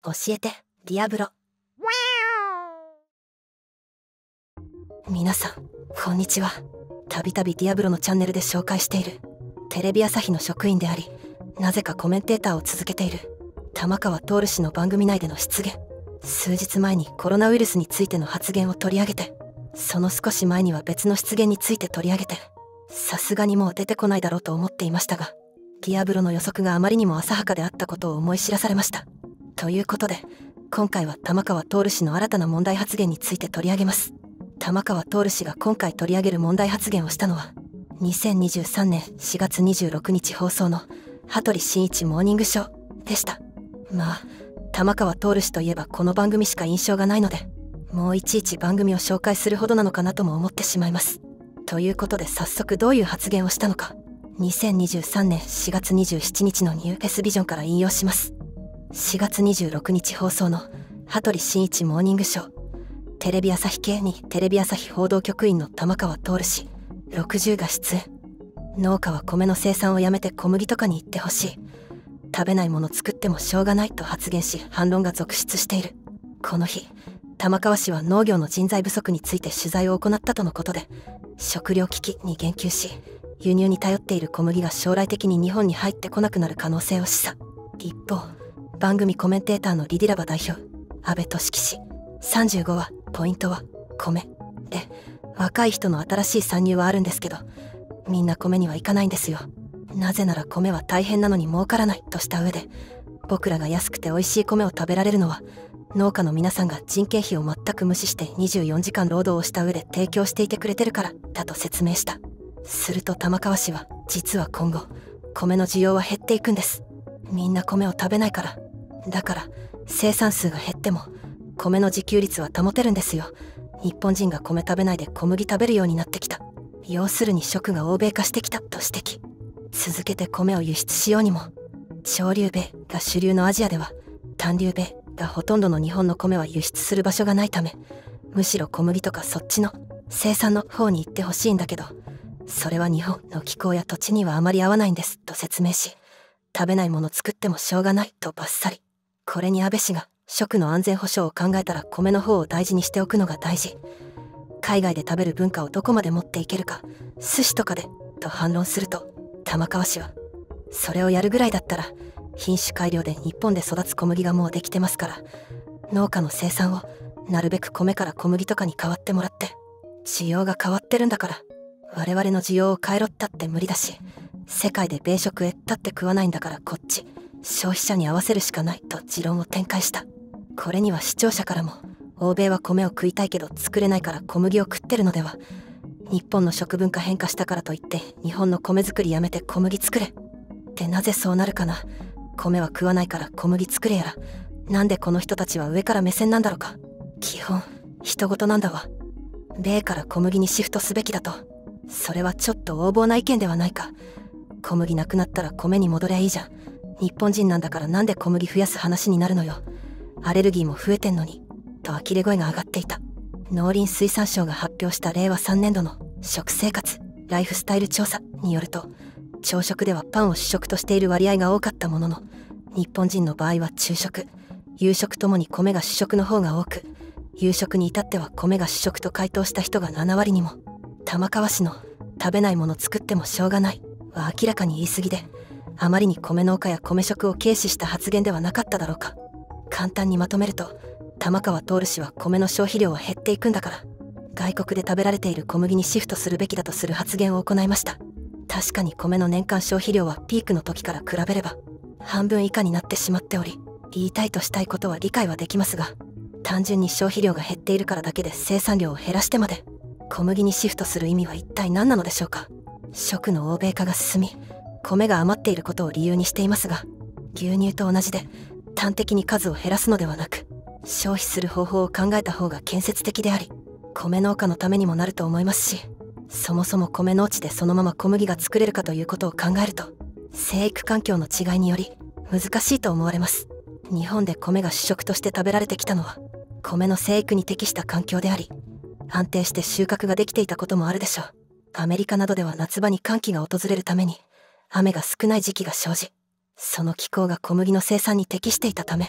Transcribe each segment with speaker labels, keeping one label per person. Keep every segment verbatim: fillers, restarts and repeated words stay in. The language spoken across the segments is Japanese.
Speaker 1: 教えてディアブロ。皆さんこんにちは。たびたびディアブロのチャンネルで紹介しているテレビ朝日の職員であり、なぜかコメンテーターを続けている玉川徹氏の番組内での失言。数日前にコロナウイルスについての発言を取り上げて、その少し前には別の失言について取り上げて、さすがにもう出てこないだろうと思っていましたが、ディアブロの予測があまりにも浅はかであったことを思い知らされました。ということで今回は玉川徹氏の新たな問題発言について取り上げます。玉川徹氏が今回取り上げる問題発言をしたのはにせんにじゅうさんねんしがつにじゅうろくにち放送の羽鳥慎一モーニングショーでした。まあ玉川徹氏といえばこの番組しか印象がないので、もういちいち番組を紹介するほどなのかなとも思ってしまいます。ということで早速どういう発言をしたのか、にせんにじゅうさんねんしがつにじゅうしちにちのニューフェスビジョンから引用します。しがつにじゅうろくにち放送の羽鳥慎一モーニングショー。テレビ朝日系にテレビ朝日報道局員の玉川徹氏ろくじゅうが出演。農家は米の生産をやめて小麦とかに行ってほしい。食べないもの作ってもしょうがないと発言し、反論が続出している。この日玉川氏は農業の人材不足について取材を行ったとのことで、食糧危機に言及し、輸入に頼っている小麦が将来的に日本に入ってこなくなる可能性を示唆。一方番組コメンテーターのリディラバ代表安倍俊樹氏さんじゅうごはポイントは米で、若い人の新しい参入はあるんですけど、みんな米にはいかないんですよ。なぜなら米は大変なのに儲からないとした上で、僕らが安くて美味しい米を食べられるのは農家の皆さんが人件費を全く無視してにじゅうよじかん労働をした上で提供していてくれてるからだと説明した。すると玉川氏は、実は今後米の需要は減っていくんです。みんな米を食べないから。だから生産数が減っても米の自給率は保てるんですよ。日本人が米食べないで小麦食べるようになってきた。要するに食が欧米化してきたと指摘。続けて米を輸出しようにも、潮流米が主流のアジアでは短流米がほとんどの日本の米は輸出する場所がないため、むしろ小麦とかそっちの生産の方に行ってほしいんだけど、それは日本の気候や土地にはあまり合わないんですと説明し、食べないもの作ってもしょうがないとバッサリ。これに安倍氏が、食の安全保障を考えたら米の方を大事にしておくのが大事。海外で食べる文化をどこまで持っていけるか、寿司とかでと反論すると、玉川氏は、それをやるぐらいだったら品種改良で日本で育つ小麦がもうできてますから、農家の生産をなるべく米から小麦とかに変わってもらって、需要が変わってるんだから我々の需要を変えろったって無理だし、世界で米食へったって食わないんだからこっち消費者に合わせるしかないと持論を展開した。これには視聴者からも、欧米は米を食いたいけど作れないから小麦を食ってるのでは、日本の食文化変化したからといって日本の米作りやめて小麦作れってなぜそうなるかな。米は食わないから小麦作れやら、なんでこの人たちは上から目線なんだろうか。基本人事なんだわ。米から小麦にシフトすべきだと。それはちょっと横暴な意見ではないか。小麦なくなったら米に戻りゃいいじゃん。日本人なんだからなんで小麦増やす話になるのよ。アレルギーも増えてんのにと呆れ声が上がっていた。農林水産省が発表したれいわさんねんどの食生活ライフスタイル調査によると、朝食ではパンを主食としている割合が多かったものの、日本人の場合は昼食夕食ともに米が主食の方が多く、夕食に至っては米が主食と回答した人がななわりにも。玉川氏の食べないもの作ってもしょうがないは明らかに言い過ぎで、あまりに米農家や米食を軽視した発言ではなかっただろうか。簡単にまとめると、玉川徹氏は米の消費量は減っていくんだから、外国で食べられている小麦にシフトするべきだとする発言を行いました。確かに米の年間消費量はピークの時から比べれば半分以下になってしまっており、言いたいとしたいことは理解はできますが、単純に消費量が減っているからだけで生産量を減らしてまで小麦にシフトする意味は一体何なのでしょうか。食の欧米化が進み、米が余っていることを理由にしていますが、牛乳と同じで端的に数を減らすのではなく、消費する方法を考えた方が建設的であり、米農家のためにもなると思いますし、そもそも米農地でそのまま小麦が作れるかということを考えると、生育環境の違いにより難しいと思われます。日本で米が主食として食べられてきたのは米の生育に適した環境であり、安定して収穫ができていたこともあるでしょう。アメリカなどでは夏場に乾季が訪れるために雨が少ない時期が生じ、その気候が小麦の生産に適していたため、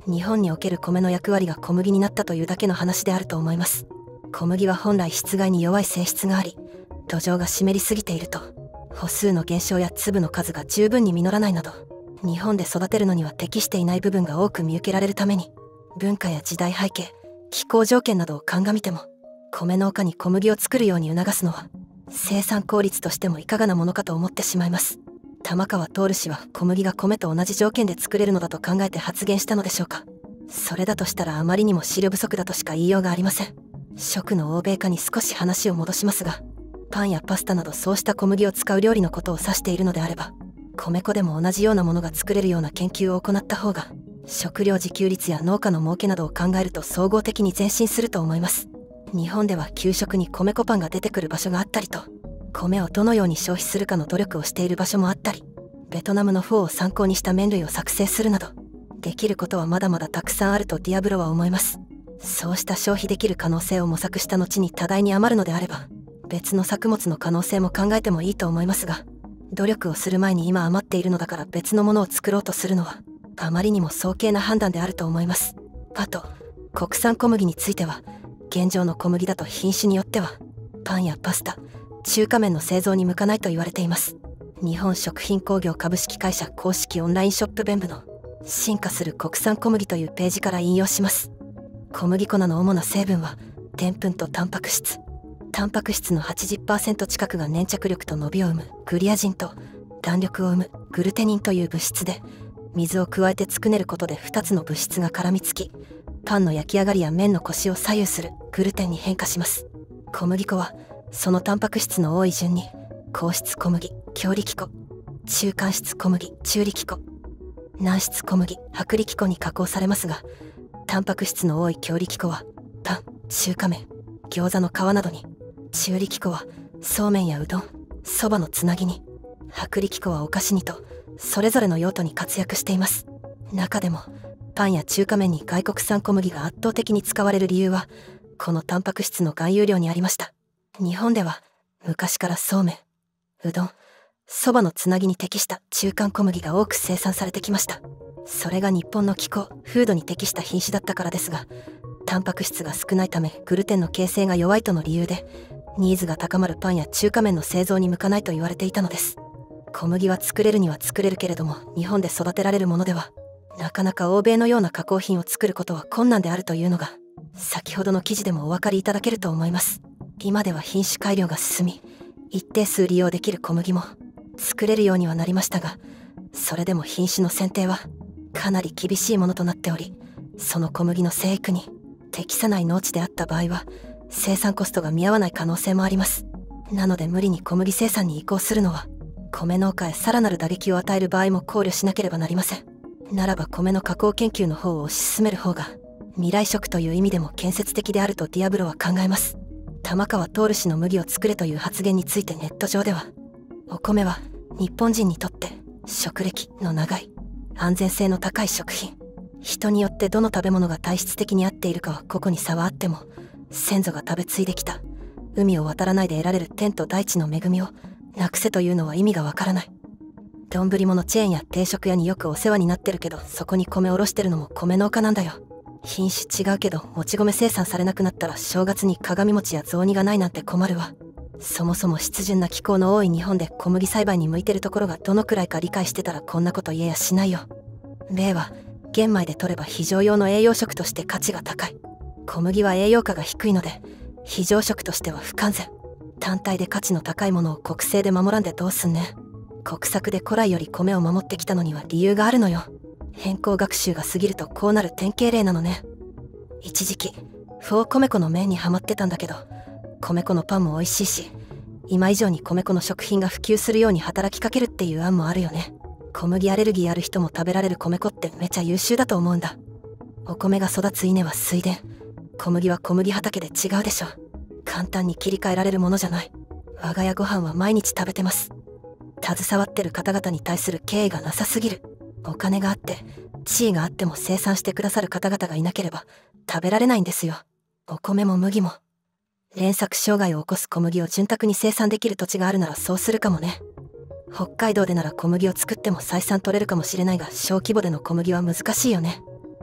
Speaker 1: 日本における米の役割が小麦になったというだけの話であると思います。小麦は本来湿害に弱い性質があり、土壌が湿りすぎていると歩数の減少や粒の数が十分に実らないなど、日本で育てるのには適していない部分が多く見受けられるために、文化や時代背景、気候条件などを鑑みても、米農家に小麦を作るように促すのは生産効率としてもいかがなものかと思ってしまいます。玉川徹氏は小麦が米と同じ条件で作れるのだと考えて発言したのでしょうか。それだとしたらあまりにも飼料不足だとしか言いようがありません。食の欧米化に少し話を戻しますが、パンやパスタなどそうした小麦を使う料理のことを指しているのであれば、米粉でも同じようなものが作れるような研究を行った方が、食料自給率や農家の儲けなどを考えると総合的に前進すると思います。日本では給食に米粉パンが出てくる場所があったりと、米をどのように消費するかの努力をしている場所もあったり、ベトナムのフォーを参考にした麺類を作成するなど、できることはまだまだたくさんあるとディアブロは思います。そうした消費できる可能性を模索した後に多大に余るのであれば、別の作物の可能性も考えてもいいと思いますが、努力をする前に今余っているのだから別のものを作ろうとするのは、あまりにも早計な判断であると思います。あと、国産小麦については、現状の小麦だと品種によっては、パンやパスタ、中華麺の製造に向かないと言われています。日本食品工業株式会社公式オンラインショップ弁部の進化する国産小麦というページから引用します。小麦粉の主な成分は、でんぷんとタンパク質。タンパク質の はちじゅっパーセント 近くが粘着力と伸びを生むグリアジンと弾力を生むグルテニンという物質で、水を加えてつくねることでふたつの物質が絡みつき、パンの焼き上がりや麺のコシを左右するグルテンに変化します。小麦粉はそのタンパク質の多い順に硬質小麦、強力粉、中間質小麦、中力粉、軟質小麦、薄力粉に加工されますが、タンパク質の多い強力粉はパン、中華麺、餃子の皮などに、中力粉はそうめんやうどん、そばのつなぎに、薄力粉はお菓子にとそれぞれの用途に活躍しています。中でもパンや中華麺に外国産小麦が圧倒的に使われる理由は、このタンパク質の含有量にありました。日本では昔からそうめん、うどん、そばのつなぎに適した中間小麦が多く生産されてきました。それが日本の気候、風土に適した品種だったからですが、タンパク質が少ないためグルテンの形成が弱いとの理由で、ニーズが高まるパンや中華麺の製造に向かないと言われていたのです。小麦は作れるには作れるけれども、日本で育てられるものではなかなか欧米のような加工品を作ることは困難であるというのが、先ほどの記事でもお分かりいただけると思います。今では品種改良が進み、一定数利用できる小麦も作れるようにはなりましたが、それでも品種の選定はかなり厳しいものとなっており、その小麦の生育に適さない農地であった場合は生産コストが見合わない可能性もあります。なので無理に小麦生産に移行するのは、米農家へさらなる打撃を与える場合も考慮しなければなりません。ならば米の加工研究の方を推し進める方が未来食という意味でも建設的であるとディアブロは考えます。玉川徹氏の麦を作れという発言についてネット上では、お米は日本人にとって食歴の長い安全性の高い食品、人によってどの食べ物が体質的に合っているかは個々に差はあっても、先祖が食べ継いできた海を渡らないで得られる天と大地の恵みをなくせというのは意味がわからない。丼物チェーンや定食屋によくお世話になってるけど、そこに米おろしてるのも米農家なんだよ。品種違うけどもち米生産されなくなったら正月に鏡餅や雑煮がないなんて困るわ。そもそも湿潤な気候の多い日本で小麦栽培に向いてるところがどのくらいか理解してたらこんなこと言えやしないよ。米は玄米で取れば非常用の栄養食として価値が高い。小麦は栄養価が低いので非常食としては不完全。単体で価値の高いものを国製で守らんでどうすんね。国策で古来より米を守ってきたのには理由があるのよ。変更学習が過ぎるとこうなる典型例なのね。一時期フォー米粉の麺にハマってたんだけど、米粉のパンも美味しいし、今以上に米粉の食品が普及するように働きかけるっていう案もあるよね。小麦アレルギーある人も食べられる米粉ってめちゃ優秀だと思うんだ。お米が育つ稲は水田、小麦は小麦畑で違うでしょ。簡単に切り替えられるものじゃない。我が家ご飯は毎日食べてます。携わってる方々に対する敬意がなさすぎる。お金があって地位があっても生産してくださる方々がいなければ食べられないんですよ。お米も麦も。連作障害を起こす小麦を潤沢に生産できる土地があるならそうするかもね。北海道でなら小麦を作っても採算取れるかもしれないが、小規模での小麦は難しいよね。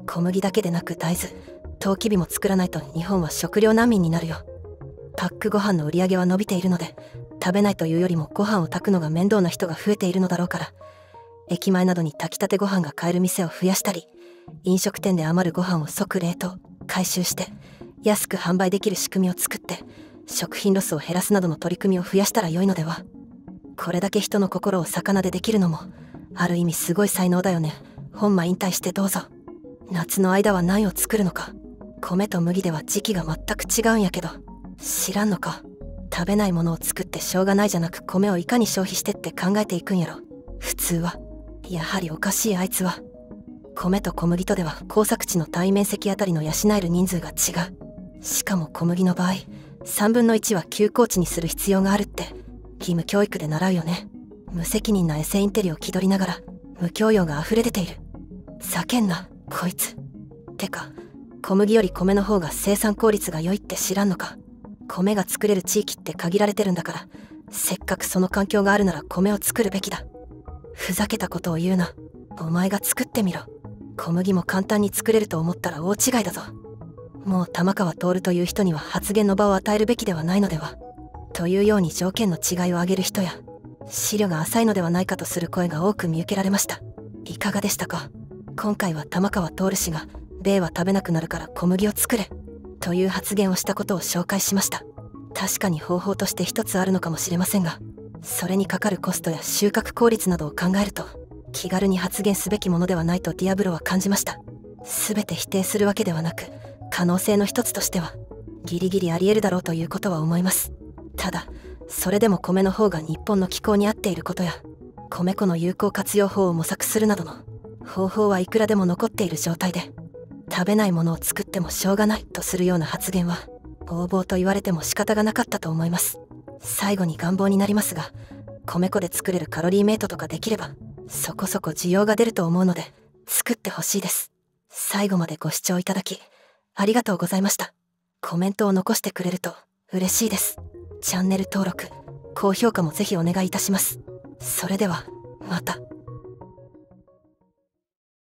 Speaker 1: 小麦だけでなく大豆、トウキビも作らないと日本は食糧難民になるよ。パックご飯の売り上げは伸びているので、食べないというよりもご飯を炊くのが面倒な人が増えているのだろうから、駅前などに炊きたてご飯が買える店を増やしたり、飲食店で余るご飯を即冷凍回収して安く販売できる仕組みを作って、食品ロスを減らすなどの取り組みを増やしたら良いのでは。これだけ人の心を魚でできるのもある意味すごい才能だよね。本間引退してどうぞ。夏の間は何を作るのか。米と麦では時期が全く違うんやけど、知らんのか。食べないものを作ってしょうがないじゃなく、米をいかに消費してって考えていくんやろ普通は。やはりおかしいあいつは。米と小麦とでは耕作地の単位面積あたりの養える人数が違う。しかも小麦の場合さんぶんのいちは休耕地にする必要があるって義務教育で習うよね。無責任なエセインテリを気取りながら無教養が溢れ出ている。叫んなこいつ。てか小麦より米の方が生産効率が良いって知らんのか。米が作れる地域って限られてるんだから、せっかくその環境があるなら米を作るべきだ。ふざけたことを言うな。お前が作ってみろ。小麦も簡単に作れると思ったら大違いだぞ。もう玉川徹という人には発言の場を与えるべきではないのでは。というように条件の違いを挙げる人や、資料が浅いのではないかとする声が多く見受けられました。いかがでしたか。今回は玉川徹氏が米は食べなくなるから小麦を作れという発言をしたことを紹介しました。確かに方法として一つあるのかもしれませんが、それにかかるコストや収穫効率などを考えると気軽に発言すべきものではないとディアブロは感じました。全て否定するわけではなく、可能性の一つとしてはギリギリありえるだろうということは思います。ただそれでも米の方が日本の気候に合っていることや、米粉の有効活用法を模索するなどの方法はいくらでも残っている状態で、食べないものを作ってもしょうがないとするような発言は横暴と言われても仕方がなかったと思います。最後に願望になりますが、米粉で作れるカロリーメイトとかできればそこそこ需要が出ると思うので作ってほしいです。最後までご視聴いただきありがとうございました。コメントを残してくれると嬉しいです。チャンネル登録、高評価もぜひお願いいたします。それではまた。